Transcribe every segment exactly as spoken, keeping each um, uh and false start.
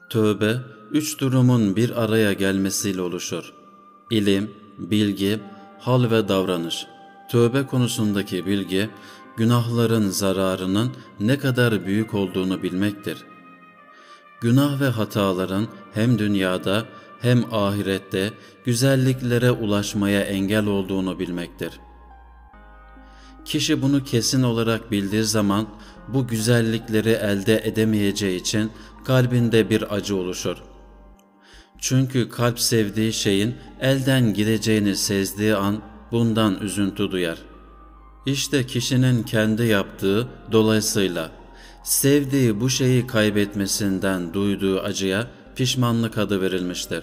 Tövbe, üç durumun bir araya gelmesiyle oluşur. İlim, bilgi, hal ve davranış. Tövbe konusundaki bilgi, günahların zararının ne kadar büyük olduğunu bilmektir. Günah ve hataların hem dünyada hem ahirette güzelliklere ulaşmaya engel olduğunu bilmektir. Kişi bunu kesin olarak bildiği zaman bu güzellikleri elde edemeyeceği için kalbinde bir acı oluşur. Çünkü kalp sevdiği şeyin elden gideceğini sezdiği an bundan üzüntü duyar. İşte kişinin kendi yaptığı, dolayısıyla sevdiği bu şeyi kaybetmesinden duyduğu acıya pişmanlık adı verilmiştir.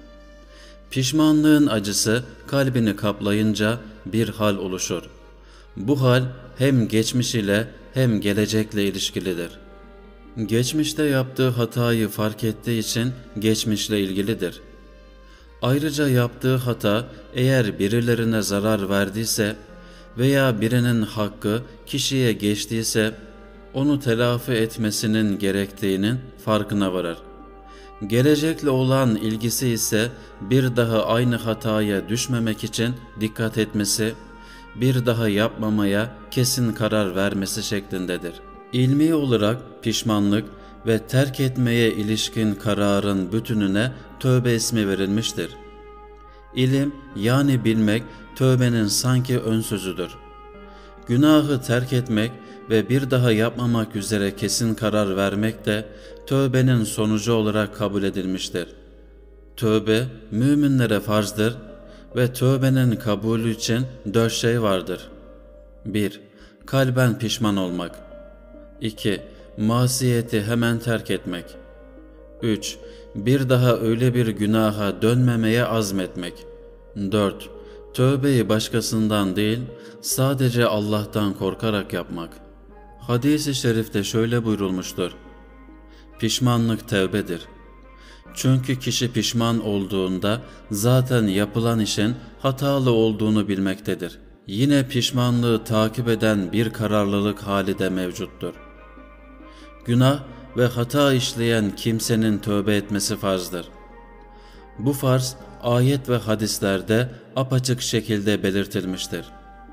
Pişmanlığın acısı kalbini kaplayınca bir hal oluşur. Bu hal hem geçmiş ile hem gelecekle ilişkilidir. Geçmişte yaptığı hatayı fark ettiği için geçmişle ilgilidir. Ayrıca yaptığı hata eğer birilerine zarar verdiyse veya birinin hakkı kişiye geçtiyse onu telafi etmesinin gerektiğinin farkına varır. Gelecekle olan ilgisi ise bir daha aynı hataya düşmemek için dikkat etmesi, bir daha yapmamaya kesin karar vermesi şeklindedir. İlmi olarak pişmanlık ve terk etmeye ilişkin kararın bütününe tövbe ismi verilmiştir. İlim yani bilmek tövbenin sanki ön sözüdür. Günahı terk etmek ve bir daha yapmamak üzere kesin karar vermek de tövbenin sonucu olarak kabul edilmiştir. Tövbe müminlere farzdır ve tövbenin kabulü için dört şey vardır. bir Kalben pişman olmak. iki Masiyeti hemen terk etmek. üç Bir daha öyle bir günaha dönmemeye azmetmek. dört Tövbeyi başkasından değil, sadece Allah'tan korkarak yapmak. Hadis-i şerifte şöyle buyurulmuştur: Pişmanlık tevbedir. Çünkü kişi pişman olduğunda zaten yapılan işin hatalı olduğunu bilmektedir. Yine pişmanlığı takip eden bir kararlılık hali de mevcuttur. Günah ve hata işleyen kimsenin tövbe etmesi farzdır. Bu farz ayet ve hadislerde apaçık şekilde belirtilmiştir.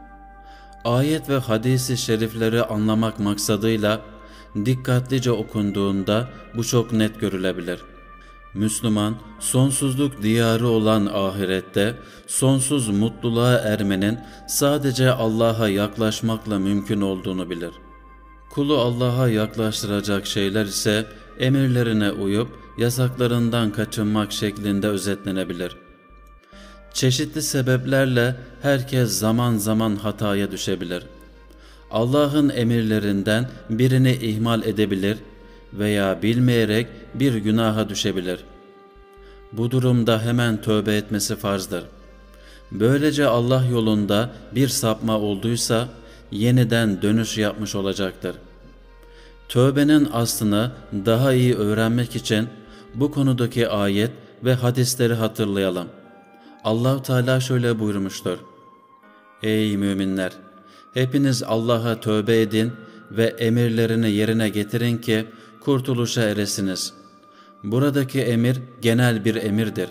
Ayet ve hadis-i şerifleri anlamak maksadıyla dikkatlice okunduğunda bu çok net görülebilir. Müslüman, sonsuzluk diyarı olan ahirette sonsuz mutluluğa ermenin sadece Allah'a yaklaşmakla mümkün olduğunu bilir. Kulu Allah'a yaklaştıracak şeyler ise emirlerine uyup yasaklarından kaçınmak şeklinde özetlenebilir. Çeşitli sebeplerle herkes zaman zaman hataya düşebilir. Allah'ın emirlerinden birini ihmal edebilir veya bilmeyerek bir günaha düşebilir. Bu durumda hemen tövbe etmesi farzdır. Böylece Allah yolunda bir sapma olduysa yeniden dönüş yapmış olacaktır. Tövbenin aslını daha iyi öğrenmek için bu konudaki ayet ve hadisleri hatırlayalım. Allah-u Teala şöyle buyurmuştur: Ey müminler! Hepiniz Allah'a tövbe edin ve emirlerini yerine getirin ki kurtuluşa eresiniz. Buradaki emir genel bir emirdir.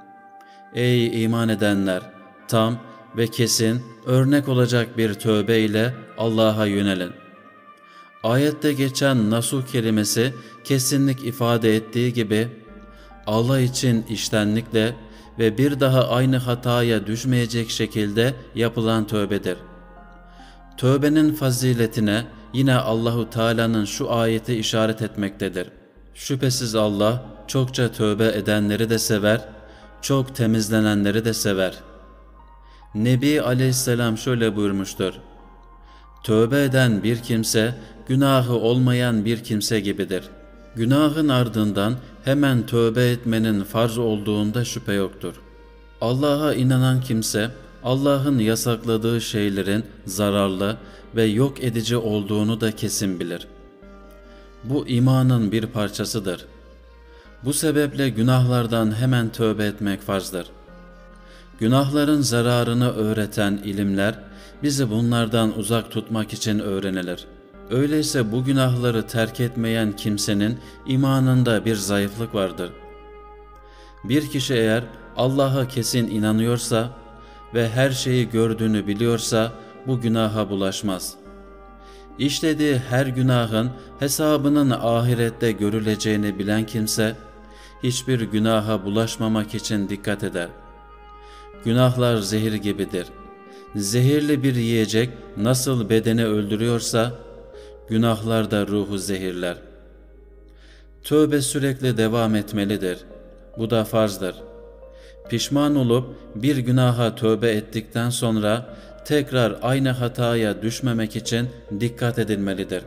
Ey iman edenler! Tam ve kesin örnek olacak bir tövbe ile Allah'a yönelin. Ayette geçen nasuh kelimesi kesinlik ifade ettiği gibi Allah için içtenlikle ve bir daha aynı hataya düşmeyecek şekilde yapılan tövbedir. Tövbenin faziletine yine Allahu Teala'nın şu ayeti işaret etmektedir: Şüphesiz Allah çokça tövbe edenleri de sever, çok temizlenenleri de sever. Nebi Aleyhisselam şöyle buyurmuştur: Tövbe eden bir kimse günahı olmayan bir kimse gibidir. Günahın ardından hemen tövbe etmenin farz olduğunda şüphe yoktur. Allah'a inanan kimse Allah'ın yasakladığı şeylerin zararlı ve yok edici olduğunu da kesin bilir. Bu imanın bir parçasıdır. Bu sebeple günahlardan hemen tövbe etmek farzdır. Günahların zararını öğreten ilimler bizi bunlardan uzak tutmak için öğrenilir. Öyleyse bu günahları terk etmeyen kimsenin imanında bir zayıflık vardır. Bir kişi eğer Allah'a kesin inanıyorsa ve her şeyi gördüğünü biliyorsa bu günaha bulaşmaz. İşlediği her günahın hesabının ahirette görüleceğini bilen kimse, hiçbir günaha bulaşmamak için dikkat eder. Günahlar zehir gibidir. Zehirli bir yiyecek nasıl bedeni öldürüyorsa, günahlar da ruhu zehirler. Tövbe sürekli devam etmelidir. Bu da farzdır. Pişman olup bir günaha tövbe ettikten sonra tekrar aynı hataya düşmemek için dikkat edilmelidir.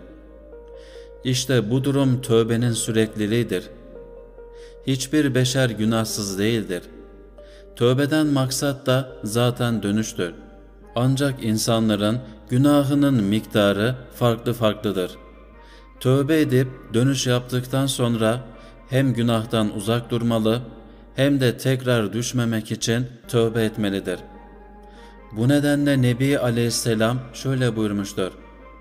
İşte bu durum tövbenin sürekliliğidir. Hiçbir beşer günahsız değildir. Tövbeden maksat da zaten dönüştür. Ancak insanların günahının miktarı farklı farklıdır. Tövbe edip dönüş yaptıktan sonra hem günahtan uzak durmalı hem de tekrar düşmemek için tövbe etmelidir. Bu nedenle Nebi Aleyhisselam şöyle buyurmuştur: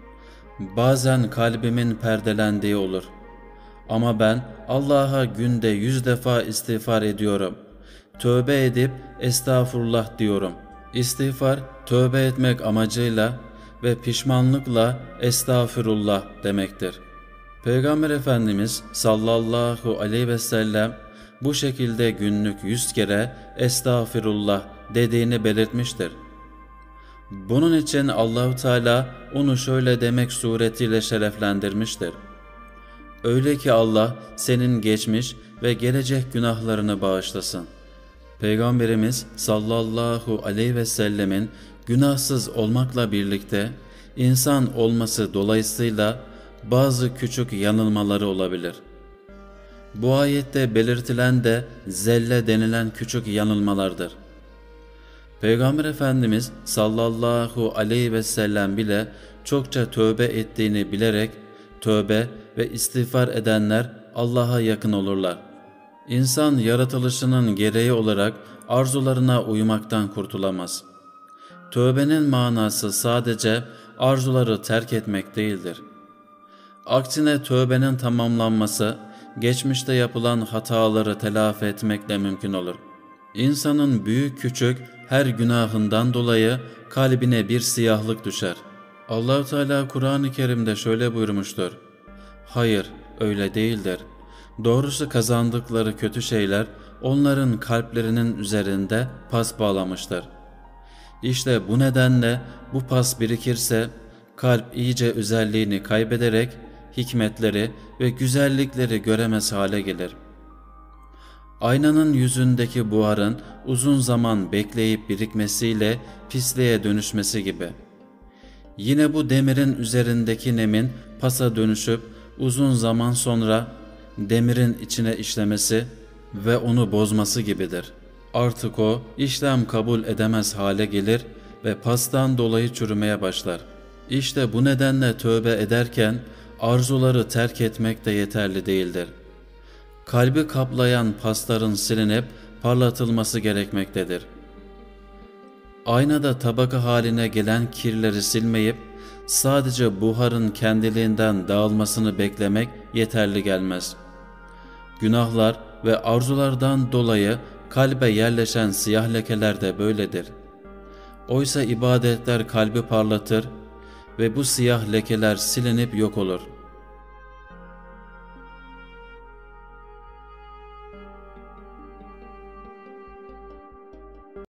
"Bazen kalbimin perdelendiği olur. Ama ben Allah'a günde yüz defa istiğfar ediyorum. Tövbe edip estağfurullah diyorum." İstiğfar, tövbe etmek amacıyla ve pişmanlıkla estağfirullah demektir. Peygamber Efendimiz sallallahu aleyhi ve sellem bu şekilde günlük yüz kere estağfirullah dediğini belirtmiştir. Bunun için Allah-u Teala onu şöyle demek suretiyle şereflendirmiştir: "Öyle ki Allah senin geçmiş ve gelecek günahlarını bağışlasın." Peygamberimiz sallallahu aleyhi ve sellemin günahsız olmakla birlikte insan olması dolayısıyla bazı küçük yanılmaları olabilir. Bu ayette belirtilen de zelle denilen küçük yanılmalardır. Peygamber Efendimiz sallallahu aleyhi ve sellem bile çokça tövbe ettiğini bilerek tövbe ve istiğfar edenler Allah'a yakın olurlar. İnsan yaratılışının gereği olarak arzularına uymaktan kurtulamaz. Tövbenin manası sadece arzuları terk etmek değildir. Aksine tövbenin tamamlanması, geçmişte yapılan hataları telafi etmekle mümkün olur. İnsanın büyük küçük her günahından dolayı kalbine bir siyahlık düşer. Allah-u Teala Kur'an-ı Kerim'de şöyle buyurmuştur: "Hayır, öyle değildir. Doğrusu kazandıkları kötü şeyler onların kalplerinin üzerinde pas bağlamıştır." İşte bu nedenle bu pas birikirse kalp iyice özelliğini kaybederek hikmetleri ve güzellikleri göremez hale gelir. Aynanın yüzündeki buharın uzun zaman bekleyip birikmesiyle pisliğe dönüşmesi gibi. Yine bu demirin üzerindeki nemin pasa dönüşüp uzun zaman sonra demirin içine işlemesi ve onu bozması gibidir. Artık o işlem kabul edemez hale gelir ve pastan dolayı çürümeye başlar. İşte bu nedenle tövbe ederken arzuları terk etmek de yeterli değildir. Kalbi kaplayan pasların silinip parlatılması gerekmektedir. Aynada tabaka haline gelen kirleri silmeyip sadece buharın kendiliğinden dağılmasını beklemek yeterli gelmez. Günahlar ve arzulardan dolayı kalbe yerleşen siyah lekeler de böyledir. Oysa ibadetler kalbi parlatır ve bu siyah lekeler silinip yok olur.